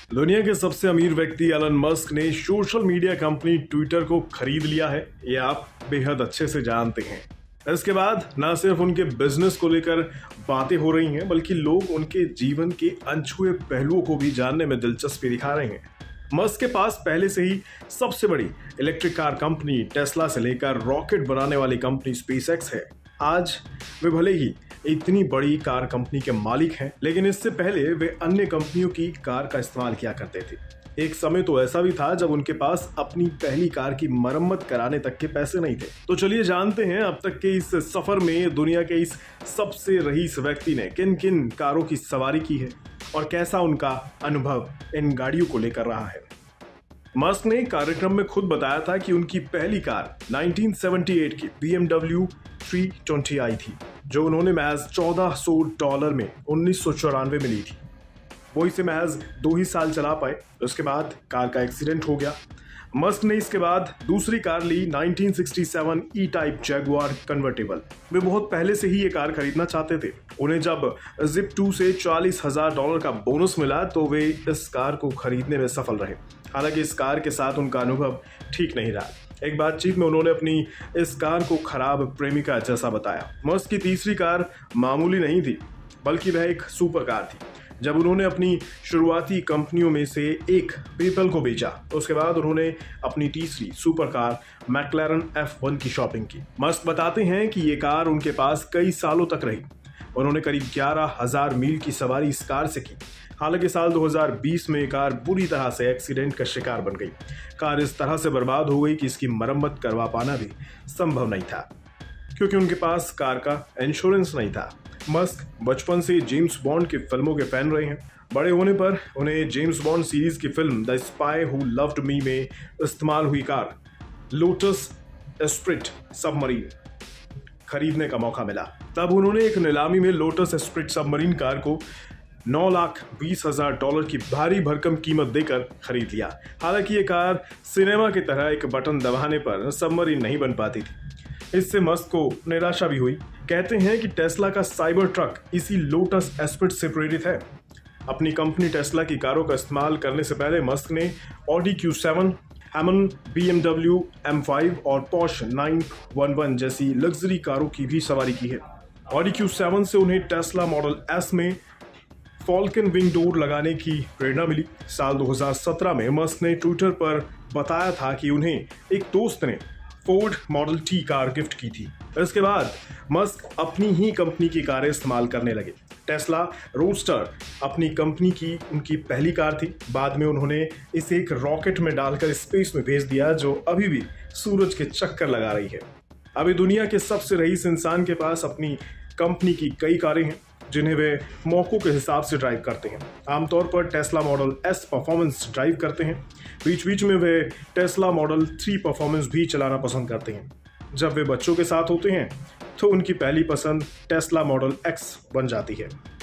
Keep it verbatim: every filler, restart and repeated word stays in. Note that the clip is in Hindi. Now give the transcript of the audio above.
दुनिया के सबसे अमीर व्यक्ति एलन मस्क ने सोशल मीडिया कंपनी ट्विटर को खरीद लिया है, ये आप बेहद अच्छे से जानते हैं। इसके बाद न सिर्फ उनके बिजनेस को लेकर बातें हो रही हैं, बल्कि लोग उनके जीवन के अनछुए पहलुओं को भी जानने में दिलचस्पी दिखा रहे हैं। मस्क के पास पहले से ही सबसे बड़ी इलेक्ट्रिक कार कंपनी टेस्ला से लेकर रॉकेट बनाने वाली कंपनी स्पेसएक्स है। आज वे भले ही इतनी बड़ी कार कंपनी के मालिक हैं, लेकिन इससे पहले वे अन्य कंपनियों की कार का इस्तेमाल किया करते थे। एक समय तो ऐसा भी था जब उनके पास अपनी पहली कार की मरम्मत कराने तक के पैसे नहीं थे। तो चलिए जानते हैं अब तक के इस सफर में दुनिया के इस सबसे रईस व्यक्ति ने किन किन कारों की सवारी की है और कैसा उनका अनुभव इन गाड़ियों को लेकर रहा है। मस्क ने कार्यक्रम में खुद बताया था कि उनकी पहली कार उन्नीस सौ अठहत्तर की B M W three twenty i थी, जो उन्होंने महज चौदह सौ डॉलर में उन्नीस सौ चौरानवे में ली थी। वो इसे महज दो ही साल चला पाए, उसके बाद कार का एक्सीडेंट हो गया। मस्क ने इसके बाद दूसरी कार ली उन्नीस सौ सड़सठ ई टाइप जैगुआर कन्वर्टेबल। वे बहुत पहले से ही ये कार खरीदना चाहते थे। उन्हें जब जिप टू से चालीस हजार डॉलर का बोनस मिला तो वे इस कार को खरीदने में सफल रहे। हालांकि इस कार के साथ उनका अनुभव ठीक नहीं रहा। एक बातचीत में उन्होंने अपनी इस कार को खराब प्रेमिका जैसा बताया। मस्क की तीसरी कार मामूली नहीं थी, बल्कि वह एक सुपर कार थी। जब उन्होंने अपनी शुरुआती कंपनियों में से एक पेपल को बेचा, उसके बाद उन्होंने अपनी तीसरी super car McLaren F one की शॉपिंग की। मस्क बताते हैं कि ये कार उनके पास कई सालों तक रही। उन्होंने करीब ग्यारह हजार मील की सवारी इस कार से की। हालांकि साल दो हज़ार बीस में कार बुरी तरह से एक्सीडेंट का शिकार बन गई। कार इस तरह से बर्बाद हो गई कि इसकी मरम्मत करवा पाना भी संभव नहीं था, क्योंकि उनके पास कार का इंश्योरेंस नहीं था। मस्क बचपन से जेम्स बॉन्ड की फिल्मों के फैन रहे हैं। बड़े होने पर उन्हें जेम्स बॉन्ड सीरीज की film the spy who loved me में इस्तेमाल हुई कार लोटस एस्प्रिट सबमरीन खरीदने का मौका मिला। तब उन्होंने एक नीलामी में लोटस एस्प्रिट सबमरीन कार को नौ लाख बीस हजार डॉलर की भारी भरकम कीमत देकर खरीद लिया। हालांकि ये कार सिनेमा की तरह एक बटन दबाने पर सबमरीन नहीं बन पाती थी। इससे मस्क को निराशा भी हुई। कहते हैं कि टेस्ला का साइबर ट्रक इसी लोटस एस्प्रिट से प्रेरित है। अपनी कंपनी टेस्ला की कारों का इस्तेमाल करने से पहले मस्क ने Audi Q seven, Hamann, B M W M five और पॉश नाइन वन वन जैसी लग्जरी कारों की भी सवारी की है। ऑडी क्यू सेवन से उन्हें टेस्ला मॉडल एस में फॉल्कन विंग डोर लगाने की प्रेरणा मिली। साल दो हज़ार सत्रह में मस्क ने ट्विटर पर बताया था कि उन्हें एक दोस्त ने Ford model T car gift की थी। इसके बाद मस्क अपनी ही कंपनी की कारें इस्तेमाल करने लगे। टेस्ला रोडस्टर अपनी कंपनी की उनकी पहली कार थी। बाद में उन्होंने इसे एक रॉकेट में डालकर स्पेस में भेज दिया, जो अभी भी सूरज के चक्कर लगा रही है। अभी दुनिया के सबसे रईस इंसान के पास अपनी कंपनी की कई कारें हैं, जिन्हें वे मौकों के हिसाब से ड्राइव करते हैं। आमतौर पर Tesla model S performance drive करते हैं। बीच बीच में वे टेस्ला मॉडल थ्री परफॉर्मेंस भी चलाना पसंद करते हैं। जब वे बच्चों के साथ होते हैं तो उनकी पहली पसंद टेस्ला मॉडल एक्स बन जाती है।